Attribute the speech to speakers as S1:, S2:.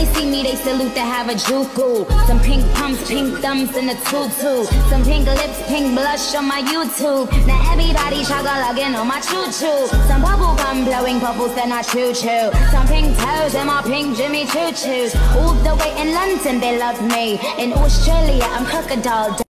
S1: they see me, they salute to have a juku. Some pink pumps, pink thumbs in a tutu. Some pink lips, pink blush on my YouTube. Now everybody chugga-lugging on my choo-choo. Some bubble gum blowing bubbles, then I choo-choo. Some pink toes and my pink Jimmy choo-choos. All the way in London, they love me. In Australia, I'm crocodile.